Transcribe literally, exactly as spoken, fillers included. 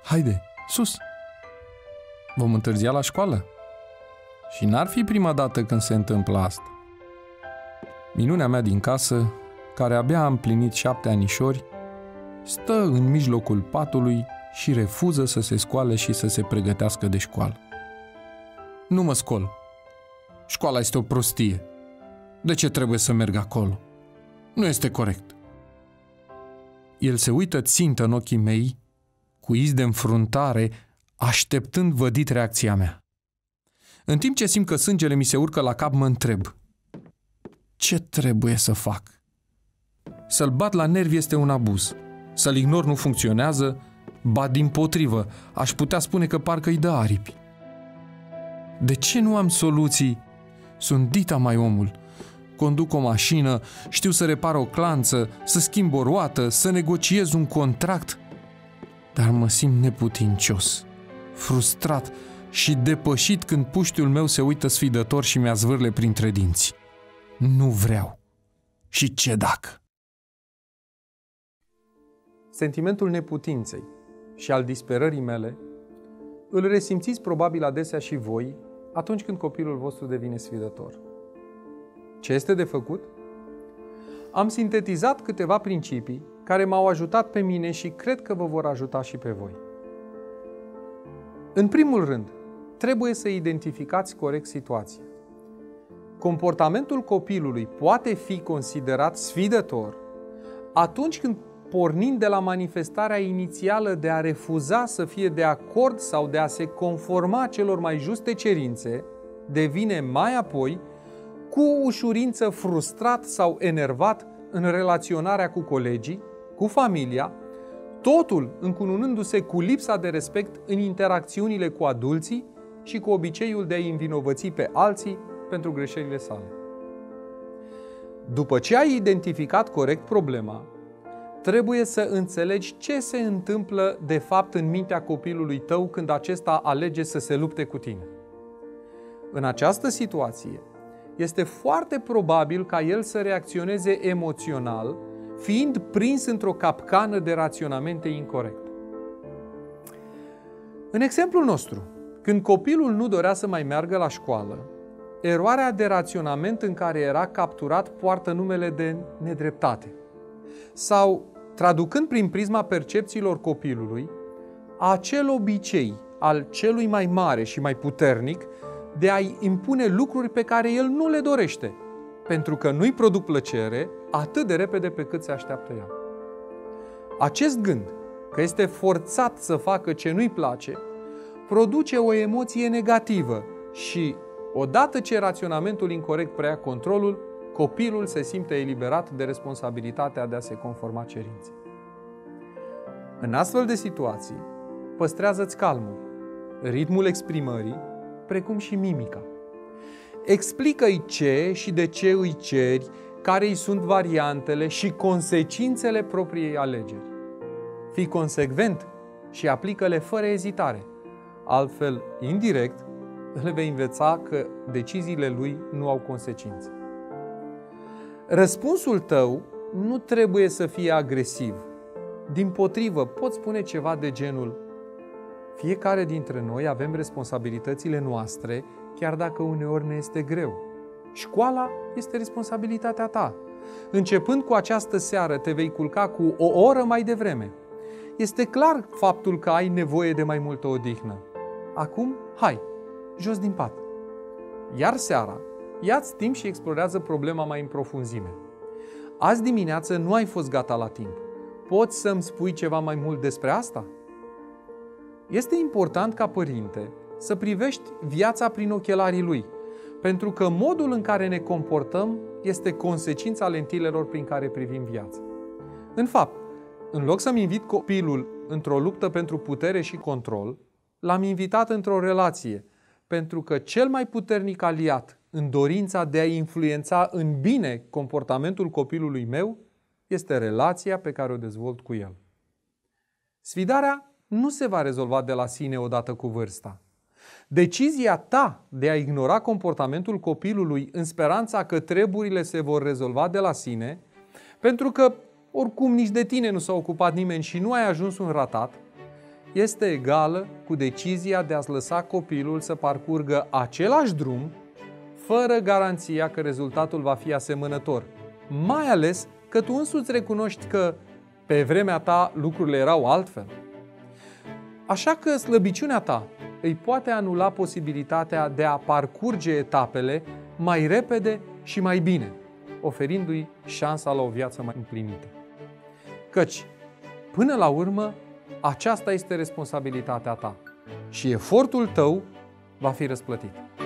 Haide, sus! Vom întârzia la școală. Și n-ar fi prima dată când se întâmplă asta. Minunea mea din casă, care abia a împlinit șapte anișori, stă în mijlocul patului și refuză să se scoale și să se pregătească de școală. Nu mă scol. Școala este o prostie. De ce trebuie să merg acolo? Nu este corect. El se uită țintă în ochii mei, cu iz de înfruntare, așteptând vădit reacția mea. În timp ce simt că sângele mi se urcă la cap, mă întreb: ce trebuie să fac? Să-l bat la nervi este un abuz. Să-l ignor nu funcționează, ba dimpotrivă, aș putea spune că parcă îi dă aripi. De ce nu am soluții? Sunt dita mai omul. Conduc o mașină, știu să repar o clanță, să schimb o roată, să negociez un contract, dar mă simt neputincios, frustrat și depășit când puștiul meu se uită sfidător și mi-a zvârle printre dinți. Nu vreau. Și ce dacă? Sentimentul neputinței și al disperării mele îl resimțiți probabil adesea și voi atunci când copilul vostru devine sfidător. Ce este de făcut? Am sintetizat câteva principii care m-au ajutat pe mine și cred că vă vor ajuta și pe voi. În primul rând, trebuie să identificați corect situația. Comportamentul copilului poate fi considerat sfidător atunci când, pornind de la manifestarea inițială de a refuza să fie de acord sau de a se conforma celor mai juste cerințe, devine mai apoi cu ușurință frustrat sau enervat în relaționarea cu colegii, cu familia, totul încununându-se cu lipsa de respect în interacțiunile cu adulții și cu obiceiul de a-i învinovăți pe alții pentru greșelile sale. După ce ai identificat corect problema, trebuie să înțelegi ce se întâmplă de fapt în mintea copilului tău când acesta alege să se lupte cu tine. În această situație, este foarte probabil ca el să reacționeze emoțional, fiind prins într-o capcană de raționamente incorect. În exemplul nostru, când copilul nu dorea să mai meargă la școală, eroarea de raționament în care era capturat poartă numele de nedreptate. Sau, traducând prin prisma percepțiilor copilului, acel obicei al celui mai mare și mai puternic de a-i impune lucruri pe care el nu le dorește, pentru că nu-i produc plăcere atât de repede pe cât se așteaptă el. Acest gând, că este forțat să facă ce nu-i place, produce o emoție negativă și, odată ce raționamentul incorect preia controlul, copilul se simte eliberat de responsabilitatea de a se conforma cerinței. În astfel de situații, păstrează-ți calmul, ritmul exprimării, precum și mimica. Explică-i ce și de ce îi ceri, care îi sunt variantele și consecințele propriei alegeri. Fii consecvent și aplică-le fără ezitare. Altfel, indirect, îl vei învăța că deciziile lui nu au consecințe. Răspunsul tău nu trebuie să fie agresiv. Dimpotrivă, poți spune ceva de genul: fiecare dintre noi avem responsabilitățile noastre, chiar dacă uneori ne este greu. Școala este responsabilitatea ta. Începând cu această seară, te vei culca cu o oră mai devreme. Este clar faptul că ai nevoie de mai multă odihnă. Acum, hai, jos din pat. Iar seara, ia-ți timp și explorează problema mai în profunzime. Azi dimineață nu ai fost gata la timp. Poți să-mi spui ceva mai mult despre asta? Este important ca părinte să privești viața prin ochelarii lui, pentru că modul în care ne comportăm este consecința lentilelor prin care privim viața. În fapt, în loc să-mi invit copilul într-o luptă pentru putere și control, l-am invitat într-o relație, pentru că cel mai puternic aliat în dorința de a influența în bine comportamentul copilului meu este relația pe care o dezvolt cu el. Sfidarea nu se va rezolva de la sine odată cu vârsta. Decizia ta de a ignora comportamentul copilului în speranța că treburile se vor rezolva de la sine, pentru că oricum nici de tine nu s-a ocupat nimeni și nu ai ajuns un ratat, este egală cu decizia de a-ți lăsa copilul să parcurgă același drum, fără garanția că rezultatul va fi asemănător. Mai ales că tu însuți recunoști că pe vremea ta lucrurile erau altfel. Așa că slăbiciunea ta îi poate anula posibilitatea de a parcurge etapele mai repede și mai bine, oferindu-i șansa la o viață mai împlinită. Căci, până la urmă, aceasta este responsabilitatea ta și efortul tău va fi răsplătit.